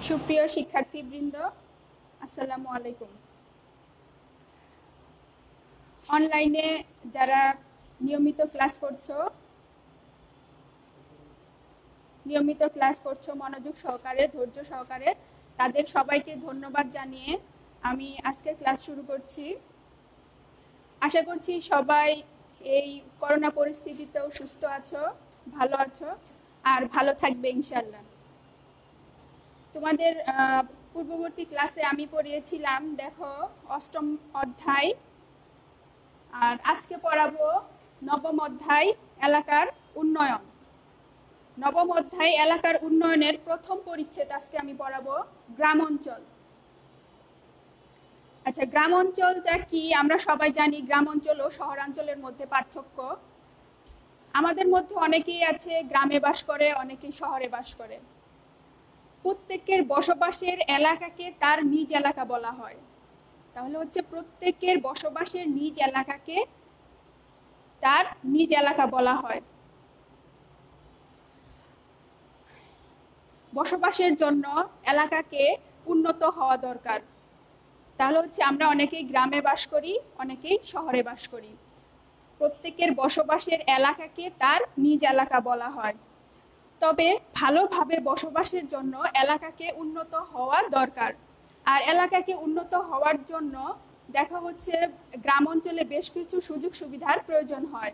সুপ্রিয় শিক্ষার্থীবৃন্দ, আসসালামু আলাইকুম। অনলাইনে যারা নিয়মিত ক্লাস করছো মনোযোগ সহকারে, ধৈর্য সহকারে, তাদের সবাইকে ধন্যবাদ জানিয়ে আমি আজকে ক্লাস শুরু করছি। আশা করছি সবাই এই করোনা পরিস্থিতিতেও সুস্থ আছো, ভালো আছো আর ভালো থাকবে ইনশাল্লাহ। তোমাদের পূর্ববর্তী ক্লাসে আমি পড়িয়েছিলাম, দেখো, অষ্টম অধ্যায়, আর আজকে পড়াবো নবম অধ্যায় এলাকার উন্নয়ন। নবম অধ্যায় এলাকার উন্নয়নের প্রথম পরিচ্ছেদ আজকে আমি পড়াবো গ্রাম অঞ্চল। আচ্ছা, গ্রাম অঞ্চলটা কি আমরা সবাই জানি। গ্রাম অঞ্চল ও শহরাঞ্চলের মধ্যে পার্থক্য। আমাদের মধ্যে অনেকেই আছে গ্রামে বাস করে, অনেকেই শহরে বাস করে। প্রত্যেকের বসবাসের এলাকাকে তার নিজ এলাকা বলা হয়। তাহলে হচ্ছে প্রত্যেকের বসবাসের নিজ এলাকাকে তার নিজ এলাকা বলা হয়। বসবাসের জন্য এলাকাকে উন্নত হওয়া দরকার। তাহলে হচ্ছে আমরা অনেকেই গ্রামে বাস করি, অনেকেই শহরে বাস করি। প্রত্যেকের বসবাসের এলাকাকে তার নিজ এলাকা বলা হয়। তবে ভালোভাবে বসবাসের জন্য এলাকাকে উন্নত হওয়া দরকার। আর এলাকাকে উন্নত হওয়ার জন্য দেখা হচ্ছে গ্রাম অঞ্চলে বেশ কিছু সুযোগ সুবিধার প্রয়োজন হয়।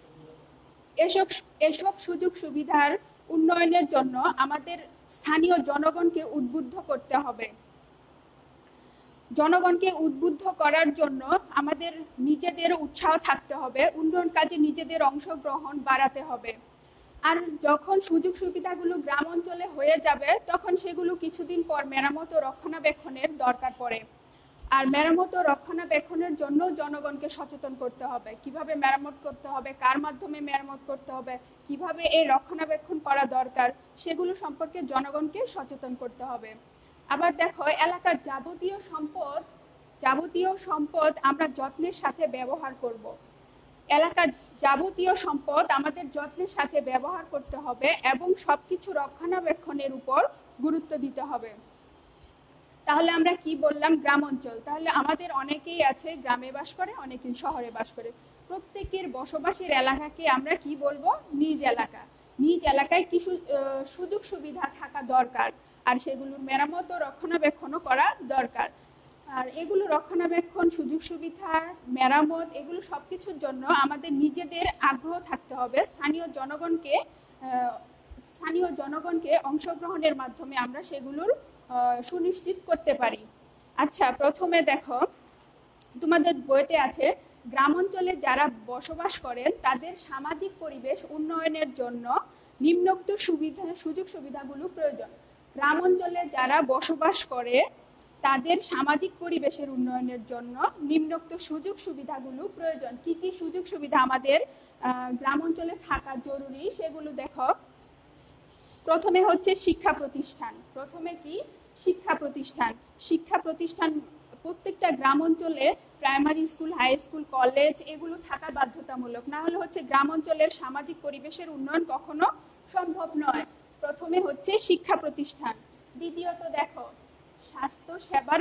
এসব সুযোগ সুবিধার উন্নয়নের জন্য আমাদের স্থানীয় জনগণকে উদ্বুদ্ধ করতে হবে। জনগণকে উদ্বুদ্ধ করার জন্য আমাদের নিজেদের উৎসাহ থাকতে হবে, উন্নয়ন কাজে নিজেদের অংশগ্রহণ বাড়াতে হবে। আর যখন সুযোগ সুবিধাগুলো গ্রাম অঞ্চলে হয়ে যাবে, তখন সেগুলো কিছুদিন পর মেরামত ও রক্ষণাবেক্ষণের দরকার পড়ে। আর মেরামত ও রক্ষণাবেক্ষণের জন্য জনগণকে সচেতন করতে হবে। কিভাবে মেরামত করতে হবে, কার মাধ্যমে মেরামত করতে হবে, কিভাবে এই রক্ষণাবেক্ষণ করা দরকার, সেগুলো সম্পর্কে জনগণকে সচেতন করতে হবে। আবার দেখো, এলাকার যাবতীয় সম্পদ আমরা যত্নের সাথে ব্যবহার করব। এলাকার যাবতীয় সম্পদ আমাদের যত্নের সাথে ব্যবহার করতে হবে এবং সবকিছু রক্ষণাবেক্ষণের উপর গুরুত্ব দিতে হবে। তাহলে আমরা কি বললাম? গ্রাম অঞ্চল। তাহলে আমাদের অনেকেই আছে গ্রামে বাস করে, অনেকেই শহরে বাস করে। প্রত্যেকের বসবাসের এলাকাকে আমরা কি বলবো? নিজ এলাকা। নিজ এলাকায় কি সুযোগ সুবিধা থাকা দরকার, আর সেগুলোর মেরামত ও রক্ষণাবেক্ষণও করা দরকার। আর এগুলো রক্ষণাবেক্ষণ, সুযোগ সুবিধা, মেরামত, এগুলো সবকিছুর জন্য আমাদের নিজেদের আগ্রহ থাকতে হবে। স্থানীয় জনগণকে অংশগ্রহণের মাধ্যমে আমরা সেগুলোর সুনিশ্চিত করতে পারি। আচ্ছা, প্রথমে দেখো, তোমাদের বইতে আছে গ্রাম অঞ্চলে যারা বসবাস করেন তাদের সামাজিক পরিবেশ উন্নয়নের জন্য নিম্নোক্ত সুযোগ সুবিধাগুলো প্রয়োজন। গ্রাম অঞ্চলে যারা বসবাস করে তাদের সামাজিক পরিবেশের উন্নয়নের জন্য নিম্নোক্ত সুযোগ সুবিধাগুলো প্রয়োজন। কি কি সুযোগ সুবিধা আমাদের গ্রাম অঞ্চলে থাকা জরুরি সেগুলো দেখো। প্রথমে হচ্ছে শিক্ষা প্রতিষ্ঠান। প্রথমে কি? শিক্ষা প্রতিষ্ঠান প্রত্যেকটা গ্রাম অঞ্চলে primary school, high school, college এগুলো থাকা বাধ্যতামূলক। না হলে হচ্ছে গ্রাম অঞ্চলের সামাজিক পরিবেশের উন্নয়ন কখনো সম্ভব নয়। প্রথমে হচ্ছে শিক্ষা প্রতিষ্ঠান। দ্বিতীয়ত দেখো, স্বাস্থ্য সেবার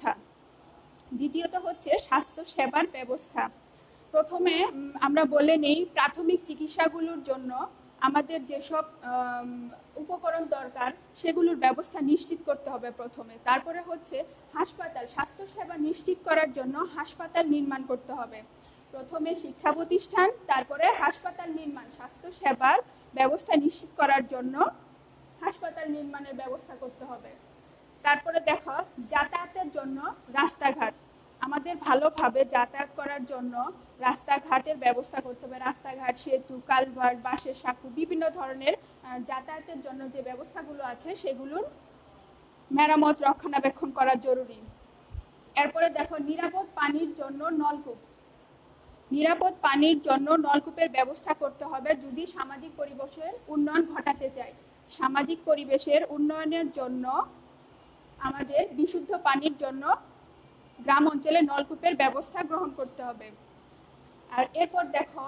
ব্যবস্থা। প্রথমে আমরা বলে নেই, প্রাথমিক চিকিৎসাগুলোর জন্য আমাদের যেসব উপকরণ দরকার সেগুলোর ব্যবস্থা নিশ্চিত করতে হবে প্রথমে। তারপরে হচ্ছে হাসপাতাল, স্বাস্থ্যসেবা নিশ্চিত করার জন্য হাসপাতাল নির্মাণ করতে হবে। প্রথমে শিক্ষা প্রতিষ্ঠান, তারপরে হাসপাতাল নির্মাণ। স্বাস্থ্যসেবার ব্যবস্থা নিশ্চিত করার জন্য হাসপাতাল নির্মাণের ব্যবস্থা করতে হবে। তারপরে দেখো, যাতায়াতের জন্য রাস্তাঘাট। আমাদের ভালোভাবে যাতায়াত করার জন্য রাস্তাঘাটের ব্যবস্থা করতে হবে। রাস্তাঘাট, সেতু, কালভার্ট, বাঁশের সাঁকো, বিভিন্ন ধরনের যাতায়াতের জন্য যে ব্যবস্থাগুলো আছে সেগুলোর মেরামত, রক্ষণাবেক্ষণ করা জরুরি। এরপরে দেখো, নিরাপদ পানির জন্য নলকূপের ব্যবস্থা করতে হবে যদি সামাজিক পরিবেশের উন্নয়ন ঘটাতে চাই। সামাজিক পরিবেশের উন্নয়নের জন্য আমাদের বিশুদ্ধ পানির জন্য গ্রাম অঞ্চলে নলকূপের ব্যবস্থা গ্রহণ করতে হবে। আর এরপর দেখো,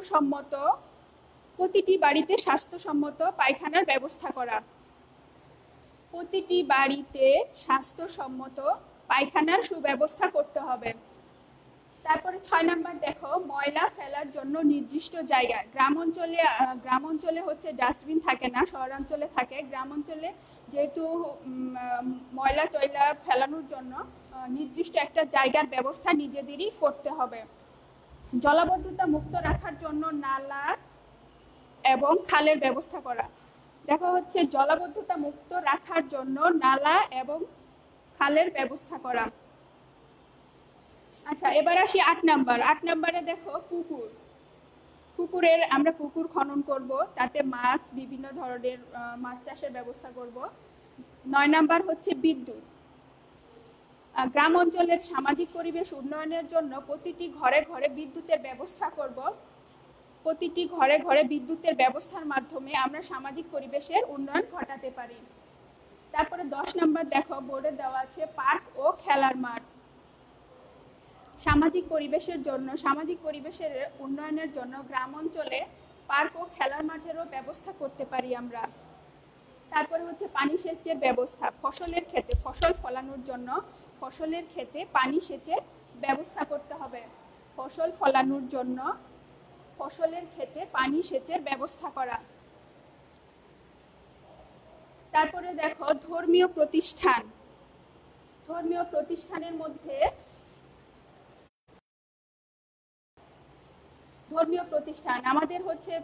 প্রতিটি বাড়িতে স্বাস্থ্যসম্মত পায়খানার ব্যবস্থা করা। প্রতিটি বাড়িতে স্বাস্থ্যসম্মত পায়খানার সুব্যবস্থা করতে হবে। তারপরে 6 নাম্বার দেখো, ময়লা ফেলার জন্য নির্দিষ্ট জায়গা। গ্রাম অঞ্চলে হচ্ছে ডাস্টবিন থাকে না, শহরাঞ্চলে থাকে। গ্রাম অঞ্চলে যেহেতু ময়লা টয়লা ফেলানোর জন্য নির্দিষ্ট একটা জায়গার ব্যবস্থা নিজেদেরই করতে হবে। জলাবদ্ধতা মুক্ত রাখার জন্য নালা এবং খালের ব্যবস্থা করা। দেখো হচ্ছে জলাবদ্ধতা মুক্ত রাখার জন্য নালা এবং খালের ব্যবস্থা করা। আচ্ছা, এবার আসি 8 নাম্বার। 8 নাম্বারে দেখো আমরা পুকুর খনন করব, তাতে মাছ, বিভিন্ন ধরনের মাছ চাষের ব্যবস্থা করব। 9 নাম্বার হচ্ছে বিদ্যুৎ। গ্রাম অঞ্চলের সামাজিক পরিবেশ উন্নয়নের জন্য প্রতিটি ঘরে ঘরে বিদ্যুতের ব্যবস্থা করব। প্রতিটি ঘরে ঘরে বিদ্যুতের ব্যবস্থার মাধ্যমে আমরা সামাজিক পরিবেশের উন্নয়ন ঘটাতে পারি। তারপরে 10 নাম্বার দেখো, বোর্ডে দেওয়া আছে পার্ক ও খেলার মাঠ। সামাজিক পরিবেশের উন্নয়নের জন্য গ্রাম অঞ্চলে পার্ক ও খেলার মাঠেরও ব্যবস্থা করতে পারি আমরা। তারপরে হচ্ছে পানি সেচের ব্যবস্থা। ফসল ফলানোর জন্য ফসলের ক্ষেতে পানি সেচের ব্যবস্থা করতে হবে। ফসল ফলানোর জন্য ফসলের ক্ষেতে পানি সেচের ব্যবস্থা করা। তারপরে দেখো ধর্মীয় প্রতিষ্ঠানের মধ্যে আমাদের হচ্ছে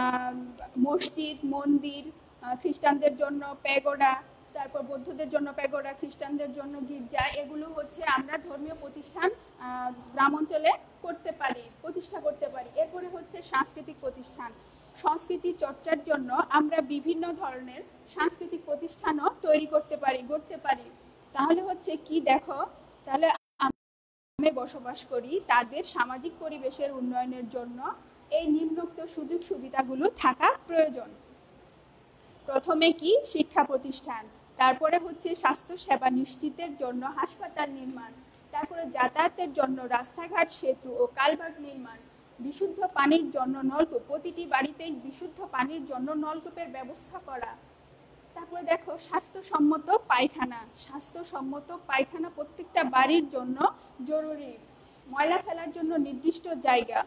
মসজিদ, মন্দির, খ্রিস্টানদের জন্য প্যাগোডা, তারপর বৌদ্ধদের জন্য প্যাগোডা, খ্রিস্টানদের জন্য গির্জা, এগুলো হচ্ছে আমরা ধর্মীয় প্রতিষ্ঠান গ্রাম অঞ্চলে প্রতিষ্ঠা করতে পারি। এরপরে হচ্ছে সাংস্কৃতিক প্রতিষ্ঠান। সংস্কৃতি চর্চার জন্য আমরা বিভিন্ন ধরনের সাংস্কৃতিক প্রতিষ্ঠানও তৈরি করতে পারি। তাহলে হচ্ছে কি দেখো, তাহলে আমি বসবাস করি, তাদের সামাজিক পরিবেশের উন্নয়নের জন্য এই নিম্নোক্ত সুযোগ সুবিধাগুলো থাকা প্রয়োজন। প্রথমে কি, শিক্ষা প্রতিষ্ঠান। তারপরে হচ্ছে স্বাস্থ্য সেবা নিশ্চিতের জন্য হাসপাতাল নির্মাণ। তারপরে যাতায়াতের জন্য রাস্তাঘাট, সেতু ও কালভার্ট নির্মাণ। বিশুদ্ধ পানির জন্য নলকূপ, প্রতিটি বাড়িতেই বিশুদ্ধ পানির জন্য নলকূপের ব্যবস্থা করা। তারপরে দেখো স্বাস্থ্যসম্মত পায়খানা প্রত্যেকটা বাড়ির জন্য জরুরি। ময়লা ফেলার জন্য নির্দিষ্ট জায়গা।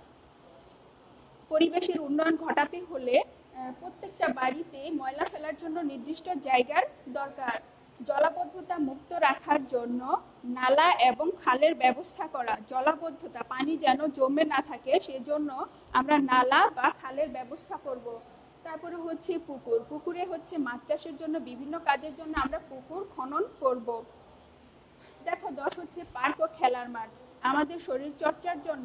পরিবেশের উন্নয়ন ঘটাতে হলে প্রত্যেকটা বাড়িতে ময়লা ফেলার জন্য নির্দিষ্ট জায়গার দরকার। জলাবদ্ধতা মুক্ত রাখার জন্য নালা এবং খালের ব্যবস্থা করা। জলাবদ্ধতা, পানি যেন জমে না থাকে, সেজন্য আমরা নালা বা খালের ব্যবস্থা করব। তারপরে হচ্ছে পুকুরে হচ্ছে মাছ চাষের জন্য, বিভিন্ন কাজের জন্য আমরা পুকুর খনন করব। দেখো 10 হচ্ছে পার্ক ও খেলার মাঠ। আমাদের শরীর চর্চার জন্য,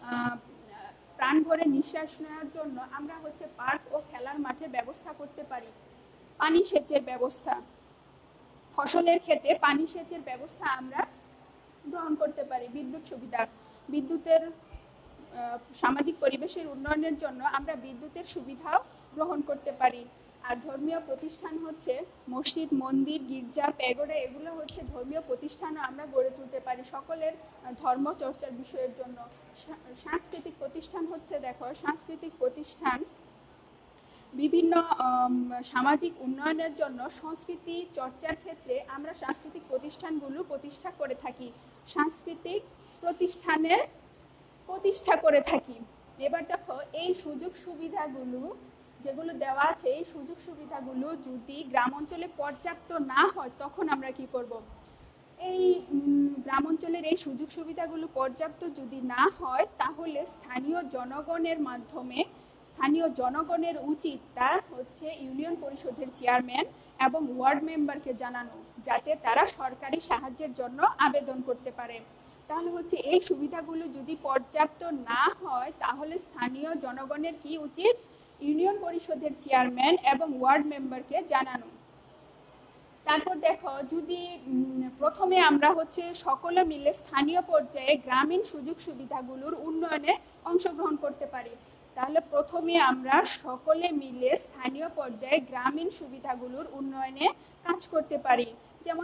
প্রাণ ভরে নিঃশ্বাস নেওয়ার জন্য আমরা হচ্ছে পার্ক ও খেলার মাঠের ব্যবস্থা করতে পারি। পানি সেচের ব্যবস্থা, ফসলের ক্ষেতে পানি সেচের ব্যবস্থা আমরা গ্রহণ করতে পারি। বিদ্যুতের সামাজিক পরিবেশের উন্নয়নের জন্য আমরা বিদ্যুতের সুবিধাও গ্রহণ করতে পারি। আর ধর্মীয় প্রতিষ্ঠান হচ্ছে মসজিদ, মন্দির, গির্জা, প্যাগোডা, এগুলো হচ্ছে ধর্মীয় প্রতিষ্ঠানও আমরা গড়ে তুলতে পারি সকলের ধর্ম চর্চার বিষয়ের জন্য। সাংস্কৃতিক প্রতিষ্ঠান হচ্ছে, দেখো সাংস্কৃতিক প্রতিষ্ঠান বিভিন্ন সামাজিক উন্নয়নের জন্য সংস্কৃতি চর্চার ক্ষেত্রে আমরা সাংস্কৃতিক প্রতিষ্ঠানগুলো প্রতিষ্ঠা করে থাকি। এবার দেখো এই সুযোগ সুবিধাগুলো যেগুলো দেওয়া আছে, এই সুযোগ সুবিধাগুলো যদি গ্রাম অঞ্চলে পর্যাপ্ত না হয় তখন আমরা কি করব? এই গ্রাম অঞ্চলের এই সুযোগ সুবিধাগুলো পর্যাপ্ত যদি না হয়, তাহলে স্থানীয় জনগণের উচিত তা হচ্ছে ইউনিয়ন পরিষদের চেয়ারম্যান এবং ওয়ার্ড মেম্বারকে জানানো, যাতে তারা সরকারি সাহায্যের জন্য আবেদন করতে পারে। তাহলে হচ্ছে এই সুবিধাগুলো যদি পর্যাপ্ত না হয়, তাহলে স্থানীয় জনগণের কি উচিত? ইউনিয়ন পরিষদের চেয়ারম্যান এবং ওয়ার্ড মেম্বারকে জানানো। তারপর দেখো, যদি প্রথমে আমরা হচ্ছে সকলে মিলে স্থানীয় পর্যায়ে গ্রামীণ সুযোগ সুবিধাগুলোর উন্নয়নে অংশগ্রহণ করতে পারি, তাহলে প্রথমে আমরা সকলে মিলে স্থানীয় পর্যায়ে গ্রামীণ সুবিধাগুলোর উন্নয়নে কাজ করতে পারি। যেমন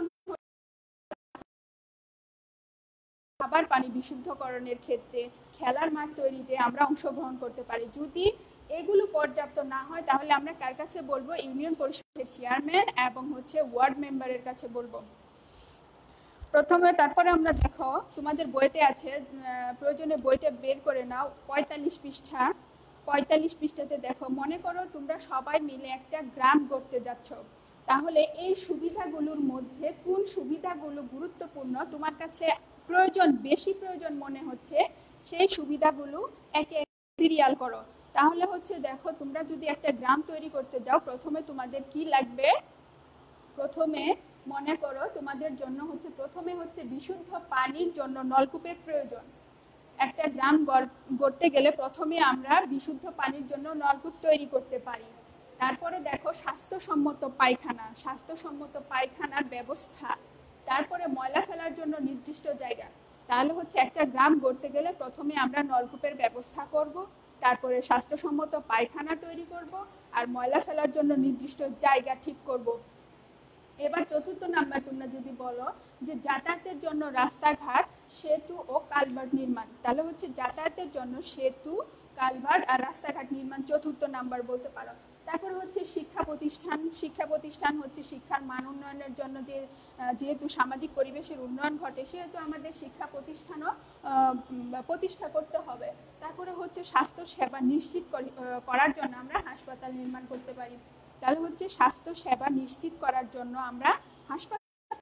খাবার পানি বিশুদ্ধকরণের ক্ষেত্রে, খেলার মাঠ তৈরিতে আমরা অংশগ্রহণ করতে পারি। যদি এগুলো পর্যাপ্ত না হয় তাহলে আমরা কার কাছে বলবো? ইউনিয়ন পরিষদের চেয়ারম্যান এবং হচ্ছে ওয়ার্ড মেম্বারের কাছে বলবো। প্রথমে তারপরে আমরা দেখো তোমাদের বইতে আছে, প্রয়োজনে বইটা বের করে নাও, 45 পৃষ্ঠা। 45 পৃষ্ঠাতে দেখো, মনে করো তোমরা সবাই মিলে একটা গ্রাম গড়তে যাচ্ছ, তাহলে এই সুবিধাগুলোর মধ্যে কোন সুবিধাগুলো গুরুত্বপূর্ণ তোমার কাছে বেশি প্রয়োজন মনে হচ্ছে, সেই সুবিধাগুলো একে সিরিয়াল করো। তাহলে হচ্ছে দেখো, তোমরা যদি একটা গ্রাম তৈরি করতে যাও, প্রথমে তোমাদের কি লাগবে? প্রথমে মনে করো তোমাদের জন্য প্রথমে বিশুদ্ধ পানির জন্য নলকূপের প্রয়োজন। একটা গ্রাম গড়তে গেলে প্রথমে আমরা বিশুদ্ধ পানির জন্য নলকূপ তৈরি করতে পারি। তারপরে দেখো স্বাস্থ্যসম্মত পায়খানার ব্যবস্থা, তারপরে ময়লা ফেলার জন্য নির্দিষ্ট জায়গা। তাহলে একটা গ্রাম গড়তে গেলে প্রথমে আমরা নলকূপের ব্যবস্থা করব, তারপরে স্বাস্থ্যসম্মত পায়খানা তৈরি করব, আর ময়লা ফেলার জন্য নির্দিষ্ট জায়গা ঠিক করব। এবার চতুর্থ নাম্বার তোমরা যদি বলো যে যাতায়াতের জন্য রাস্তাঘাট, সেতু ও কালভার্ট নির্মাণ, তাহলে যাতায়াতের জন্য সেতু, কালভার্ট আর রাস্তাঘাট নির্মাণ চতুর্থ নাম্বার বলতে পারো। তারপর শিক্ষা প্রতিষ্ঠান শিক্ষার মান উন্নয়নের জন্য যেহেতু সামাজিক পরিবেশের উন্নয়ন ঘটে, সেহেতু আমাদের শিক্ষা প্রতিষ্ঠানও প্রতিষ্ঠা করতে হবে। তারপরে স্বাস্থ্য সেবা নিশ্চিত করার জন্য আমরা হাসপাতাল নির্মাণ করতে পারি। তাহলে স্বাস্থ্য সেবা নিশ্চিত করার জন্য আমরা হাসপাতাল।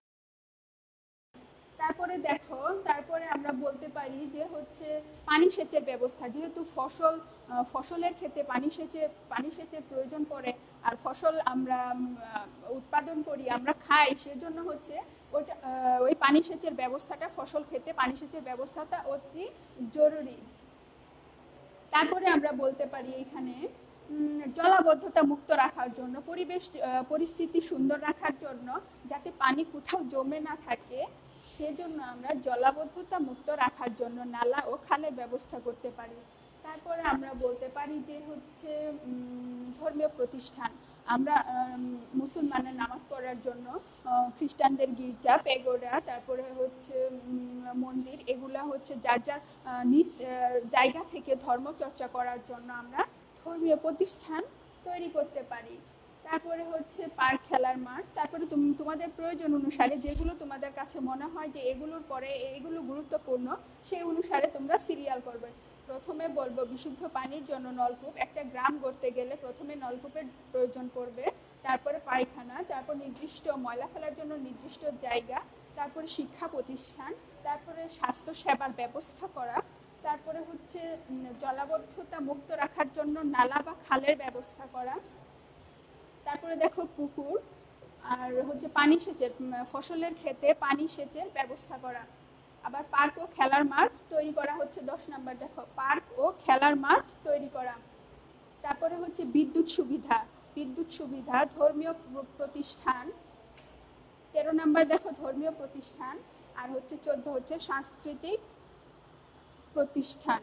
তারপরে দেখো, তারপরে আমরা বলতে পারি যে পানি সেচের ব্যবস্থা, যেহেতু ফসলের ক্ষেত্রে পানি সেচের প্রয়োজন পড়ে, আর ফসল আমরা উৎপাদন করি, আমরা খাই, সেজন্য ওই পানি সেচের ব্যবস্থাটা, ফসল খেতে পানি সেচের ব্যবস্থাটা অতি জরুরি। তারপরে আমরা বলতে পারি এখানে জলাবদ্ধতা মুক্ত রাখার জন্য, পরিস্থিতি সুন্দর রাখার জন্য, যাতে পানি কোথাও জমে না থাকে, সেজন্য আমরা জলাবদ্ধতা মুক্ত রাখার জন্য নালা ও খালের ব্যবস্থা করতে পারি। তারপরে আমরা বলতে পারি যে ধর্মীয় প্রতিষ্ঠান, আমরা মুসলমানের নামাজ পড়ার জন্য খ্রিস্টানদের গির্জা, পেগোডা, তারপরে মন্দির, এগুলা যার যার নিজ জায়গা থেকে ধর্মচর্চা করার জন্য আমরা ধর্মীয় প্রতিষ্ঠান তৈরি করতে পারি। তারপরে পার্ক, খেলার মাঠ। তারপরে তোমাদের প্রয়োজন অনুসারে যেগুলো তোমাদের কাছে মনে হয় যে এগুলোর পরে এগুলো গুরুত্বপূর্ণ, সেই অনুসারে তোমরা সিরিয়াল করবে। প্রথমে বলবো বিশুদ্ধ পানির জন্য নলকূপ, একটা গ্রাম গড়তে গেলে প্রথমে নলকূপের প্রয়োজন পড়বে, তারপরে পায়খানা, তারপর নির্দিষ্ট ময়লা ফেলার জন্য নির্দিষ্ট জায়গা, তারপরে শিক্ষা প্রতিষ্ঠান, তারপরে স্বাস্থ্য সেবার ব্যবস্থা করা, তারপরে জলাবদ্ধতা মুক্ত রাখার জন্য নালা বা খালের ব্যবস্থা করা, তারপরে দেখো পুকুর, আর পানি সেচের, ফসলের ক্ষেতে পানি সেচের ব্যবস্থা করা। আবার পার্ক ও খেলার মাঠ তৈরি করা 10 নাম্বার, দেখো পার্ক ও খেলার মাঠ তৈরি করা। তারপরে বিদ্যুৎ সুবিধা, ধর্মীয় প্রতিষ্ঠান। 13 নাম্বার দেখো ধর্মীয় প্রতিষ্ঠান, আর 14 সাংস্কৃতিক প্রতিষ্ঠান।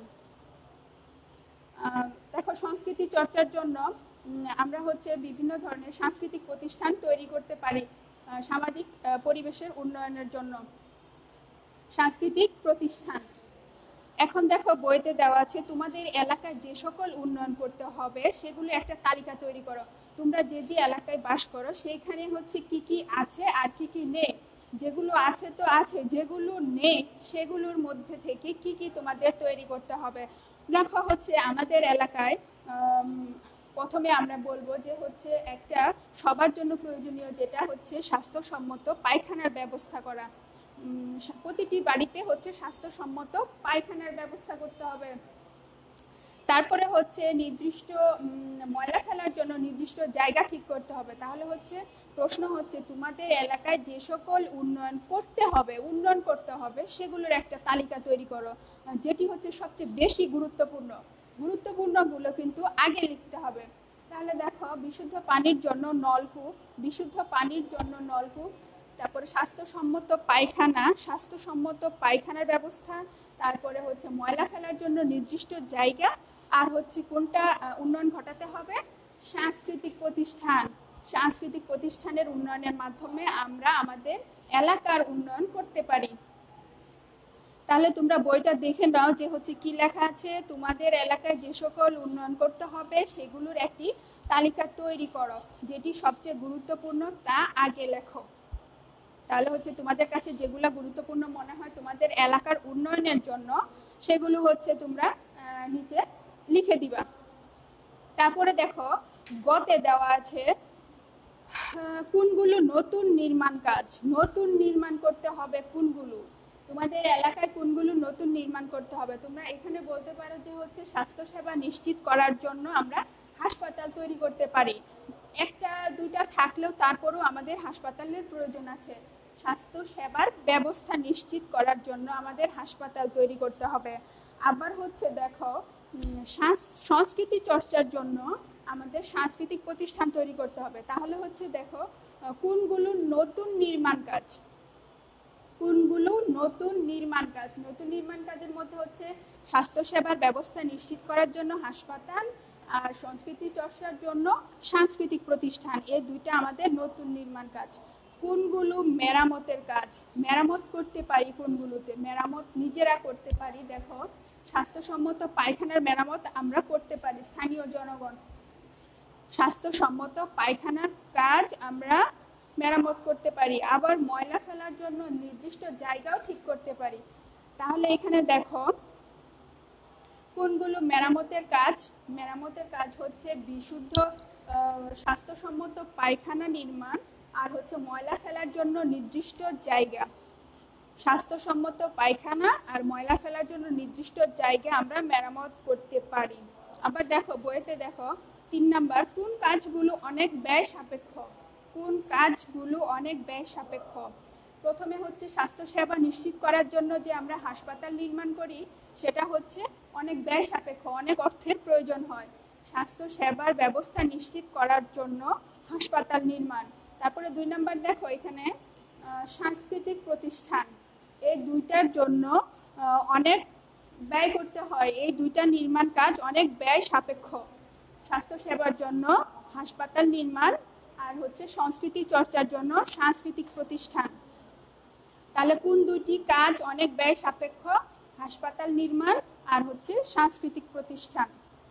দেখো সংস্কৃতি চর্চার জন্য আমরা বিভিন্ন ধরনের সাংস্কৃতিক প্রতিষ্ঠান তৈরি করতে পারি, সামাজিক পরিবেশের উন্নয়নের জন্য সাংস্কৃতিক প্রতিষ্ঠান। এখন দেখো বইতে দেওয়া আছে তোমাদের এলাকায় যে সকল উন্নয়ন করতে হবে সেগুলো একটা তালিকা তৈরি করো। তোমরা যে যে এলাকায় বাস করো সেইখানে কি কি আছে আর কি কি নেই। যেগুলো আছে তো আছে, যেগুলো নেই সেগুলোর মধ্যে থেকে কি কি তোমাদের তৈরি করতে হবে। দেখো আমাদের এলাকায় প্রথমে আমরা বলবো যে একটা সবার জন্য প্রয়োজনীয় যেটা স্বাস্থ্যসম্মত পায়খানার ব্যবস্থা করা। প্রতিটি বাড়িতে স্বাস্থ্যসম্মত পায়খানার ব্যবস্থা করতে হবে। তারপরে নির্দিষ্ট ময়লা ফেলার জন্য নির্দিষ্ট জায়গা ঠিক করতে হবে। তাহলে প্রশ্ন তোমাদের এলাকায় যে সকল উন্নয়ন করতে হবে সেগুলোর একটা তালিকা তৈরি করো, যেটি সবচেয়ে বেশি গুরুত্বপূর্ণগুলো কিন্তু আগে লিখতে হবে। তাহলে দেখো বিশুদ্ধ পানির জন্য নলকূপ, তারপরে স্বাস্থ্যসম্মত পায়খানার ব্যবস্থা, তারপরে ময়লা ফেলার জন্য নির্দিষ্ট জায়গা, আর কোনটা উন্নয়ন ঘটাতে হবে, সাংস্কৃতিক প্রতিষ্ঠানের উন্নয়নের মাধ্যমে আমরা আমাদের এলাকার উন্নয়ন করতে পারি। তাহলে তোমরা বইটা দেখে নাও যে হচ্ছে কি লেখা আছে। তোমাদের এলাকায় যে সকল উন্নয়ন করতে হবে সেগুলোর একটি তালিকা তৈরি করো, যেটি সবচেয়ে গুরুত্বপূর্ণ তা আগে লেখো। তাহলে হচ্ছে তোমাদের কাছে যেগুলো গুরুত্বপূর্ণ মনে হয় তোমাদের এলাকার উন্নয়নের জন্য, সেগুলো হচ্ছে তোমরা নিচে লিখে দিবা। তারপরে দেখো গতে দেওয়া আছে কোনগুলো নতুন নির্মাণ কাজ, নতুন নির্মাণ করতে হবে কোনগুলো, তোমাদের এলাকায় কোনগুলো নতুন নির্মাণ করতে হবে। তোমরা এখানে বলতে পারো যে হচ্ছে স্বাস্থ্যসেবা নিশ্চিত করার জন্য আমরা হাসপাতাল তৈরি করতে পারি। একটা দুইটা থাকলেও তারপরও আমাদের হাসপাতালের প্রয়োজন আছে। স্বাস্থ্যসেবার ব্যবস্থা নিশ্চিত করার জন্য আমাদের হাসপাতাল তৈরি করতে হবে। আবার হচ্ছে দেখো সংস্কৃতি চর্চার জন্য আমাদের সাংস্কৃতিক প্রতিষ্ঠান তৈরি করতে হবে। তাহলে হচ্ছে দেখো কোনগুলো নতুন নির্মাণ কাজ, কোনগুলো নতুন নির্মাণ কাজ। নতুন নির্মাণ কাজের মধ্যে হচ্ছে স্বাস্থ্যসেবার ব্যবস্থা নিশ্চিত করার জন্য হাসপাতাল আর সংস্কৃতি চর্চার জন্য সাংস্কৃতিক প্রতিষ্ঠান, এই দুইটা আমাদের নতুন নির্মাণ কাজ। কোনগুলো মেরামতের কাজ, মেরামত করতে পারি কোনগুলোতে, মেরামত নিজেরা করতে পারি। দেখো স্বাস্থ্যসম্মত পায়খানার মেরামত আমরা করতে পারি, স্থানীয় জনগণ স্বাস্থ্যসম্মত পায়খানার কাজ আমরা মেরামত করতে পারি। আবার ময়লা ফেলার জন্য নির্দিষ্ট জায়গাও ঠিক করতে পারি। তাহলে এখানে দেখো কোনগুলো মেরামতের কাজ। মেরামতের কাজ হচ্ছে বিশুদ্ধ স্বাস্থ্যসম্মত পায়খানা নির্মাণ আর হচ্ছে ময়লা ফেলার জন্য নির্দিষ্ট জায়গা। স্বাস্থ্যসম্মত পায়খানা আর ময়লা ফেলার জন্য নির্দিষ্ট জায়গা আমরা মেরামত করতে পারি। আবার দেখো বইতে দেখো 3 নাম্বার, কোন কাজগুলো অনেক ব্যয় সাপেক্ষ, কোন কাজগুলো অনেক ব্যয় সাপেক্ষ। প্রথমে হচ্ছে স্বাস্থ্যসেবা নিশ্চিত করার জন্য যে আমরা হাসপাতাল নির্মাণ করি সেটা হচ্ছে অনেক ব্যয় সাপেক্ষ, অনেক অর্থের প্রয়োজন হয়। স্বাস্থ্যসেবার ব্যবস্থা নিশ্চিত করার জন্য হাসপাতাল নির্মাণ। তারপরে 2 নাম্বার দেখো এখানে সাংস্কৃতিক প্রতিষ্ঠান, এই দুইটার জন্য অনেক ব্যয় করতে হয়, এই দুইটা নির্মাণ কাজ অনেক ব্যয় সাপেক্ষ। স্বাস্থ্যসেবার জন্য হাসপাতাল নির্মাণ আর হচ্ছে সংস্কৃতি চর্চার জন্য সাংস্কৃতিক প্রতিষ্ঠান। তাহলে কোন দুটি কাজ অনেক ব্যয় সাপেক্ষ? হাসপাতাল নির্মাণ আর হচ্ছে সাংস্কৃতিক প্রতিষ্ঠান।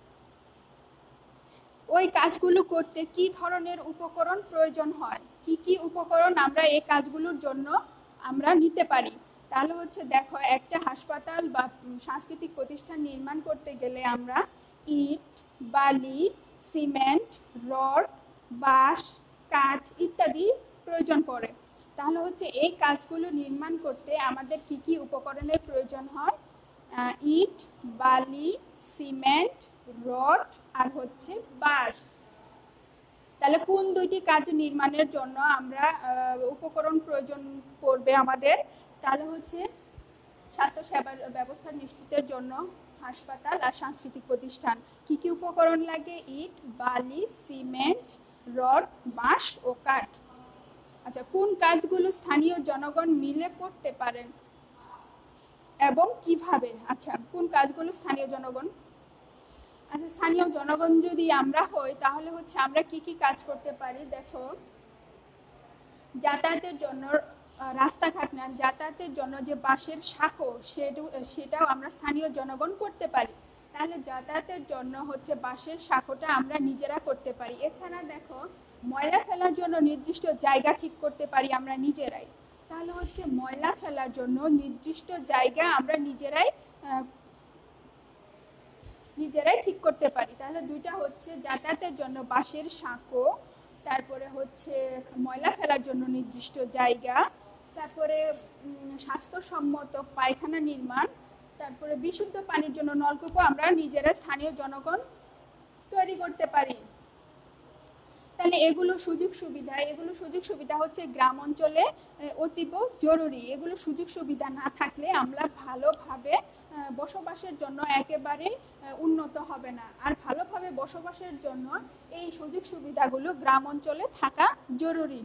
ওই কাজগুলো করতে কি ধরনের উপকরণ প্রয়োজন হয়, কি কি উপকরণ আমরা এই কাজগুলোর জন্য আমরা নিতে পারি। তাহলে হচ্ছে দেখো একটা হাসপাতাল বা সাংস্কৃতিক প্রতিষ্ঠান নির্মাণ করতে গেলে আমরা ইট, বালি, সিমেন্ট, রড, বাঁশ, কাঠ ইত্যাদি প্রয়োজন পড়ে। তাহলে হচ্ছে এই কাজগুলো নির্মাণ করতে আমাদের কি কি উপকরণের প্রয়োজন হয়? ইট, বালি, সিমেন্ট, রড আর হচ্ছে বাঁশ। তাহলে কোন দুইটি কাজ নির্মাণের জন্য আমরা উপকরণ প্রয়োজন পড়বে আমাদের? তাহলে হচ্ছে স্বাস্থ্যসেবার ব্যবস্থা নিশ্চিতের জন্য হাসপাতাল আর সাংস্কৃতিক প্রতিষ্ঠান। কি কি উপকরণ লাগে? ইট, বালি, সিমেন্ট, রড, বাঁশ ও কাঠ। আচ্ছা, কোন কাজগুলো স্থানীয় জনগণ মিলে করতে পারেন এবং কিভাবে? আচ্ছা, কোন কাজগুলো স্থানীয় জনগণ? আচ্ছা, স্থানীয় জনগণ যদি আমরা হই তাহলে হচ্ছে আমরা কি কি কাজ করতে পারি। দেখো যাতায়াতের জন্য রাস্তাঘাট না, যাতায়াতের জন্য যে বাসের সাঁকো সেটাও আমরা স্থানীয় জনগণ করতে পারি। তাহলে যাতায়াতের জন্য হচ্ছে বাসের সাঁকোটা আমরা নিজেরা করতে পারি। এছাড়া দেখো ময়লা ফেলার জন্য নির্দিষ্ট জায়গা ঠিক করতে পারি আমরা নিজেরাই। তাহলে হচ্ছে ময়লা ফেলার জন্য নির্দিষ্ট জায়গা আমরা নিজেরাই ঠিক করতে পারি। তাহলে দুইটা হচ্ছে যাতায়াতের জন্য বাসের সাঁকো, তারপরে হচ্ছে ময়লা ফেলার জন্য নির্দিষ্ট জায়গা, তারপরে স্বাস্থ্যসম্মত পায়খানা নির্মাণ, তারপরে বিশুদ্ধ পানির জন্য নলকূপও আমরা নিজেরা স্থানীয় জনগণ তৈরি করতে পারি। তাহলে এগুলো সুযোগ সুবিধা হচ্ছে গ্রাম অঞ্চলে অতীব জরুরি। এগুলো সুযোগ সুবিধা না থাকলে আমরা ভালোভাবে বসবাসের জন্য একেবারে উন্নত হবে না। আর ভালোভাবে বসবাসের জন্য এই সুযোগ সুবিধাগুলো গ্রাম অঞ্চলে থাকা জরুরি।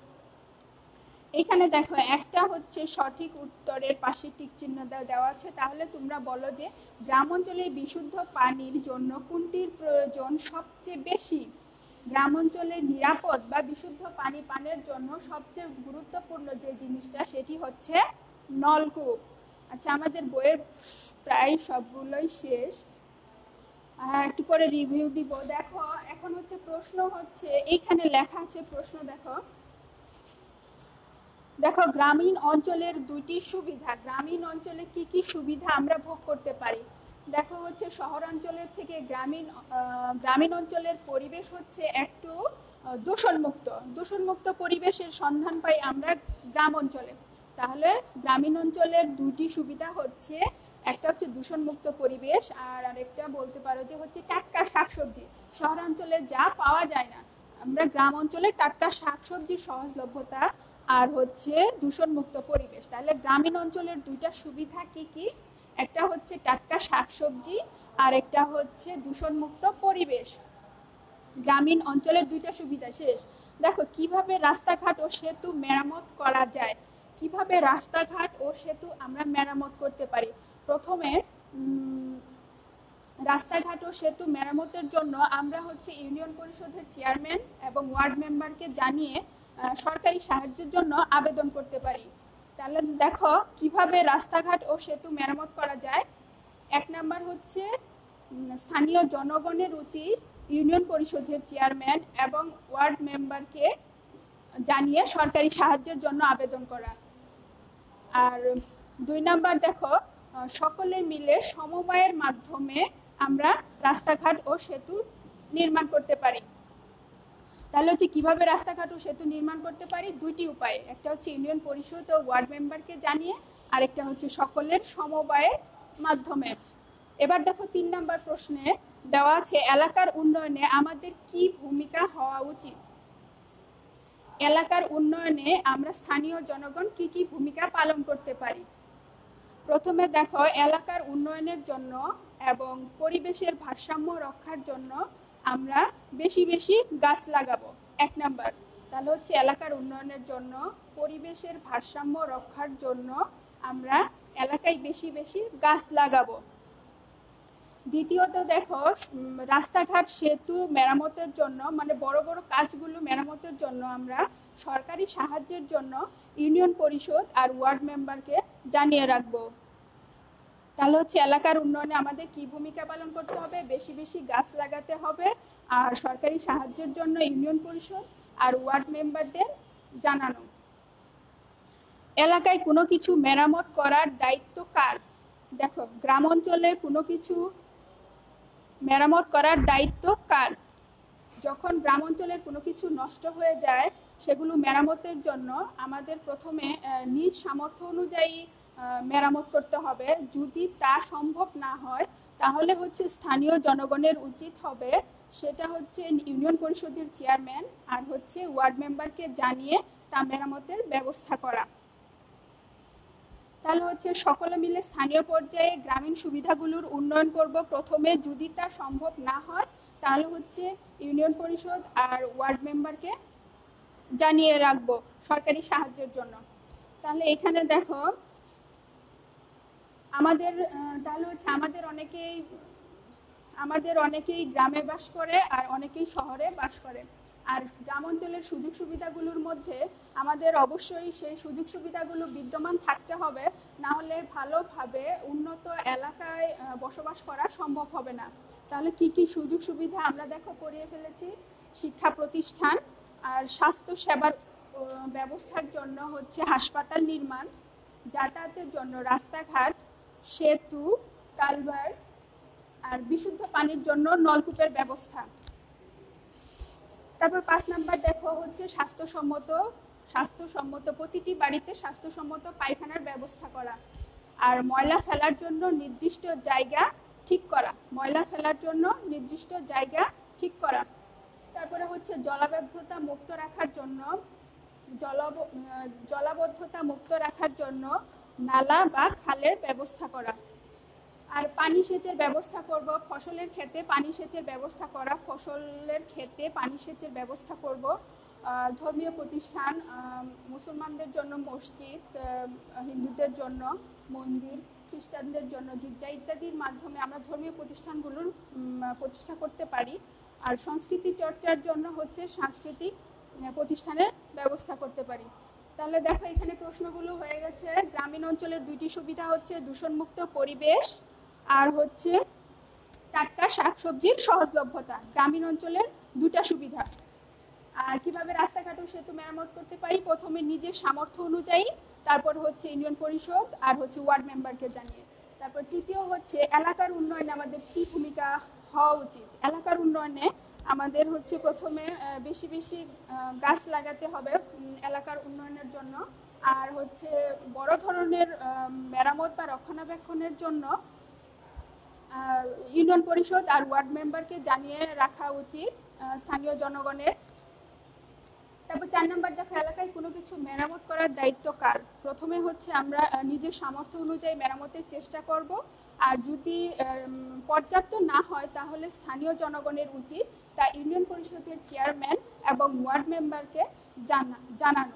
এখানে দেখো একটা হচ্ছে সঠিক উত্তরের পাশে টিক চিহ্ন দেওয়া আছে। তাহলে তোমরা বলো যে গ্রাম অঞ্চলে বিশুদ্ধ পানির জন্য কোনটির প্রয়োজন সবচেয়ে বেশি? গ্রাম অঞ্চলে নিরাপদ বা বিশুদ্ধ পানি পানের জন্য সবচেয়ে গুরুত্বপূর্ণ যে জিনিসটা সেটি হচ্ছে নলকূপ। আচ্ছা, আমাদের বইয়ের প্রায় সবগুলোই শেষ, একটু করে রিভিউ দিব। দেখো এখন হচ্ছে প্রশ্ন, হচ্ছে এইখানে লেখা আছে প্রশ্ন। দেখো দেখো গ্রামীণ অঞ্চলের দুইটি সুবিধা। গ্রামীণ অঞ্চলে কি কি সুবিধা আমরা ভোগ করতে পারি? দেখো হচ্ছে শহরাঞ্চলের থেকে গ্রামীণ অঞ্চলের পরিবেশ হচ্ছে একটু দূষণমুক্ত পরিবেশের সন্ধান পাই আমরা গ্রাম অঞ্চলে। তাহলে গ্রামীণ অঞ্চলের দুইটি সুবিধা হচ্ছে, একটা হচ্ছে দূষণমুক্ত পরিবেশ, আর আরেকটা বলতে পারো যে হচ্ছে টাটকা শাকসবজি। শহরাঞ্চলে যা পাওয়া যায় না, আমরা গ্রাম অঞ্চলে টাটকা শাকসবজির সহজলভ্যতা আর হচ্ছে দূষণমুক্ত পরিবেশ। তাহলে গ্রামীণ অঞ্চলের দুইটা সুবিধা কি কি? একটা হচ্ছে টাটকা শাকসবজি, আর একটা হচ্ছে দূষণমুক্ত পরিবেশ। গ্রামীণ অঞ্চলের দুইটা সুবিধা শেষ। দেখো কিভাবে রাস্তাঘাট ও সেতু মেরামত করা যায়। কিভাবে রাস্তাঘাট ও সেতু আমরা মেরামত করতে পারি? প্রথমে রাস্তাঘাট ও সেতু মেরামতের জন্য আমরা হচ্ছে ইউনিয়ন পরিষদের চেয়ারম্যান এবং ওয়ার্ড মেম্বারকে জানিয়ে সরকারি সাহায্যের জন্য আবেদন করতে পারি। তাহলে দেখো কিভাবে রাস্তাঘাট ও সেতু মেরামত করা যায়। এক নাম্বার হচ্ছে স্থানীয় জনগণের উচিত ইউনিয়ন পরিষদের চেয়ারম্যান এবং ওয়ার্ড মেম্বারকে জানিয়ে সরকারি সাহায্যের জন্য আবেদন করা। আর দুই নাম্বার দেখো সকলে মিলে সমবায়ের মাধ্যমে আমরা রাস্তাঘাট ও সেতু নির্মাণ করতে পারি। তাহলে হচ্ছে কিভাবে রাস্তাঘাট ও সেতু নির্মাণ করতে পারি? দুইটি উপায়ে, একটা হচ্ছে ইউনিয়ন পরিষদ ও ওয়ার্ড মেম্বারকে জানিয়ে, আরেকটা হচ্ছে সকলের সমবায়ের মাধ্যমে। এবার দেখো 3 নাম্বার প্রশ্নে দেওয়া আছে এলাকার উন্নয়নে আমাদের কি ভূমিকা হওয়া উচিত। এলাকার উন্নয়নে আমরা স্থানীয় জনগণ কি কি ভূমিকা পালন করতে পারি। প্রথমে দেখো এলাকার উন্নয়নের জন্য এবং পরিবেশের ভারসাম্য রক্ষার জন্য আমরা বেশি বেশি গাছ লাগাবো। 1 নাম্বার। তাহলে হচ্ছে এলাকার উন্নয়নের জন্য, পরিবেশের ভারসাম্য রক্ষার জন্য আমরা এলাকায় বেশি বেশি গাছ লাগাবো। দ্বিতীয়ত দেখো রাস্তাঘাট সেতু মেরামতের জন্য, মানে বড় বড় কাজগুলো মেরামতের জন্য আমরা সরকারি সাহায্যের জন্য ইউনিয়ন পরিষদ আর ওয়ার্ড মেম্বারকে জানিয়ে রাখবো। তাহলে হচ্ছে এলাকার উন্নয়নে আমাদের কি ভূমিকা পালন করতে হবে? বেশি বেশি গাছ লাগাতে হবে, আর সরকারি সাহায্যের জন্য ইউনিয়ন পরিষদ আর ওয়ার্ড মেম্বারদের জানানো। এলাকায় কোনো কিছু মেরামত করার দায়িত্ব কার? দেখো গ্রাম অঞ্চলে কোনো কিছু মেরামত করার দায়িত্ব কার? যখন গ্রাম অঞ্চলের কোনো কিছু নষ্ট হয়ে যায়, সেগুলো মেরামতের জন্য আমাদের প্রথমে নিজ সামর্থ্য অনুযায়ী মেরামত করতে হবে। যদি তা সম্ভব না হয়, তাহলে হচ্ছে স্থানীয় জনগণের উচিত হবে সেটা হচ্ছে ইউনিয়ন পরিষদের চেয়ারম্যান আর হচ্ছে ওয়ার্ড মেম্বারকে জানিয়ে তা মেরামতের ব্যবস্থা করা। তাহলে হচ্ছে সকলে মিলে স্থানীয় পর্যায়ে গ্রামীণ সুবিধাগুলোর উন্নয়ন করব প্রথমে। যদি তা সম্ভব না হয়, তাহলে হচ্ছে ইউনিয়ন পরিষদ আর ওয়ার্ড মেম্বারকে জানিয়ে রাখবো সরকারি সাহায্যের জন্য। তাহলে এখানে দেখো তাহলে হচ্ছে আমাদের অনেকেই গ্রামে বাস করে আর অনেকেই শহরে বাস করে। আর গ্রাম অঞ্চলের সুযোগ সুবিধাগুলোর মধ্যে আমাদের অবশ্যই সেই সুযোগ সুবিধাগুলো বিদ্যমান থাকতে হবে, না হলে ভালোভাবে উন্নত এলাকায় বসবাস করা সম্ভব হবে না। তাহলে কি কি সুযোগ সুবিধা আমরা দেখো পড়িয়ে ফেলেছি। শিক্ষা প্রতিষ্ঠান আর স্বাস্থ্য সেবার ব্যবস্থার জন্য হচ্ছে হাসপাতাল নির্মাণ, যাতায়াতের জন্য রাস্তাঘাট, সেতু, কালভার্ট, আর বিশুদ্ধ পানির জন্য নলকূপের ব্যবস্থা। তারপর 5 নাম্বার দেখো হচ্ছে স্বাস্থ্যসম্মত প্রতিটি বাড়িতে স্বাস্থ্যসম্মত পায়খানার ব্যবস্থা করা, আর ময়লা ফেলার জন্য নির্দিষ্ট জায়গা ঠিক করা। তারপরে হচ্ছে জলাবদ্ধতা মুক্ত রাখার জন্য নালা বা খালের ব্যবস্থা করা। আর পানি সেচের ব্যবস্থা করব, ফসলের ক্ষেতে পানি সেচের ব্যবস্থা করব। ধর্মীয় প্রতিষ্ঠান, মুসলমানদের জন্য মসজিদ, হিন্দুদের জন্য মন্দির, খ্রিস্টানদের জন্য গির্জা ইত্যাদির মাধ্যমে আমরা ধর্মীয় প্রতিষ্ঠানগুলোর প্রতিষ্ঠা করতে পারি। আর সংস্কৃতি চর্চার জন্য হচ্ছে সাংস্কৃতিক প্রতিষ্ঠানের ব্যবস্থা করতে পারি। তাহলে দেখো এখানে প্রশ্নগুলো হয়ে গেছে। গ্রামীণ অঞ্চলের দুইটি সুবিধা হচ্ছে দূষণমুক্ত পরিবেশ আর হচ্ছে টাটকা শাকসবজির সহজলভ্যতা। গ্রামীণ অঞ্চলের দুটা সুবিধা। আর কিভাবে রাস্তাঘাট ও সেতু মেরামত করতে পারি, প্রথমে নিজের সামর্থ্য অনুযায়ী, তারপর হচ্ছে ইউনিয়ন পরিষদ আর হচ্ছে ওয়ার্ড মেম্বারকে জানিয়ে। তারপর তৃতীয় হচ্ছে এলাকার উন্নয়নে আমাদের কি ভূমিকা হওয়া উচিত। এলাকার উন্নয়নে আমাদের হচ্ছে প্রথমে বেশি বেশি গাছ লাগাতে হবে এলাকার উন্নয়নের জন্য। আর হচ্ছে বড় ধরনের মেরামত বা রক্ষণাবেক্ষণের জন্য ইউনিয়ন পরিষদ আর ওয়ার্ড মেম্বারকে জানিয়ে রাখা উচিত স্থানীয় জনগণের। তারপর 4 নম্বর দেখো এলাকায় কোনো কিছু মেরামত করার দায়িত্ব কার। প্রথমে হচ্ছে আমরা নিজের সামর্থ্য অনুযায়ী মেরামতের চেষ্টা করব। আর যদি পর্যাপ্ত না হয় তাহলে স্থানীয় জনগণের উচিত তা ইউনিয়ন পরিষদের চেয়ারম্যান এবং ওয়ার্ড মেম্বারকে জানানো।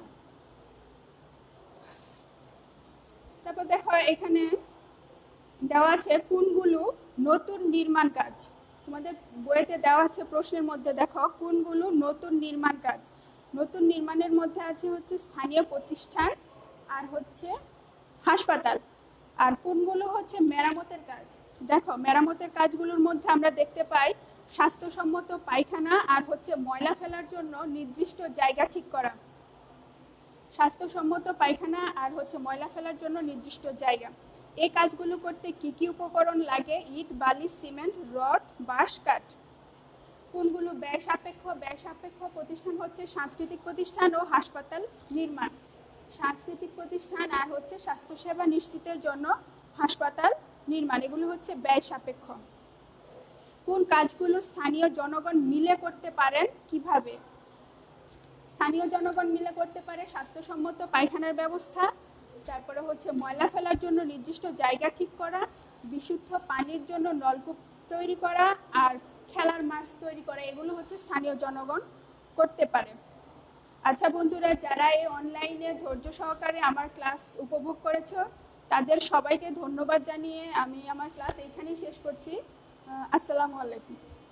তারপর দেখো এখানে দেওয়া আছে কোনগুলো নতুন নির্মাণ কাজ। তোমাদের বইতে দেওয়া আছে প্রশ্নের মধ্যে দেখো কোনগুলো নতুন নির্মাণ কাজ। নতুন নির্মাণের মধ্যে আছে হচ্ছে স্থানীয় প্রতিষ্ঠান আর হচ্ছে হাসপাতাল। আর কোনগুলো হচ্ছে মেরামতের কাজ। দেখো মেরামতের কাজগুলোর মধ্যে আমরা দেখতে পাই স্বাস্থ্যসম্মত পায়খানা আর হচ্ছে ময়লা ফেলার জন্য নির্দিষ্ট জায়গা ঠিক করা। স্বাস্থ্যসম্মত পায়খানা আর হচ্ছে ময়লা ফেলার জন্য নির্দিষ্ট জায়গা। এই কাজগুলো করতে কি কি উপকরণ লাগে, ইট, বালি, সিমেন্ট, রড, বাঁশ, কাঠ। কোনগুলো ব্যয় সাপেক্ষ। ব্যয় সাপেক্ষ প্রতিষ্ঠান হচ্ছে সাংস্কৃতিক প্রতিষ্ঠান ও হাসপাতাল নির্মাণ। সাংস্কৃতিক প্রতিষ্ঠান আর হচ্ছে স্বাস্থ্যসেবা নিশ্চিতের জন্য হাসপাতাল নির্মাণ, এগুলো হচ্ছে ব্যয় সাপেক্ষ। কোন কাজগুলো স্থানীয় জনগণ মিলে করতে পারেন, কিভাবে। স্থানীয় জনগণ মিলে করতে পারে স্বাস্থ্যসম্মত পায়খানার ব্যবস্থা, তারপরে হচ্ছে ময়লা ফেলার জন্য নির্দিষ্ট জায়গা ঠিক করা, বিশুদ্ধ পানির জন্য নলকূপ তৈরি করা আর খেলার মাঠ তৈরি করা। এগুলো হচ্ছে স্থানীয় জনগণ করতে পারে। আচ্ছা বন্ধুরা, যারা এই অনলাইনে ধৈর্য সহকারে আমার ক্লাস উপভোগ করেছো তাদের সবাইকে ধন্যবাদ জানিয়ে আমি আমার ক্লাস এখানেই শেষ করছি। আসসালামু আলাইকুম।